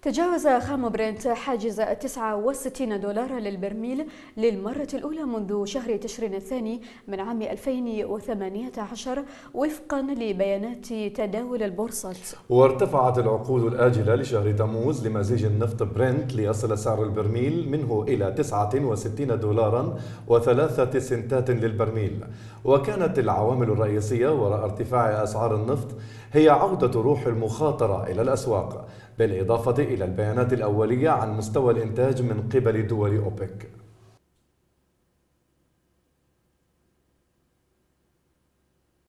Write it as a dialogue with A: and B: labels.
A: تجاوز خام برنت حاجز 69 دولار للبرميل للمرة الأولى منذ شهر تشرين الثاني من عام 2018 وفقا لبيانات تداول البورصة.
B: وارتفعت العقود الآجلة لشهر تموز لمزيج النفط برنت ليصل سعر البرميل منه إلى 69 دولارا و3 سنتات للبرميل. وكانت العوامل الرئيسية وراء ارتفاع أسعار النفط هي عودة روح المخاطرة إلى الأسواق، بالإضافة إلى البيانات الأولية عن مستوى الإنتاج من قبل دول أوبك.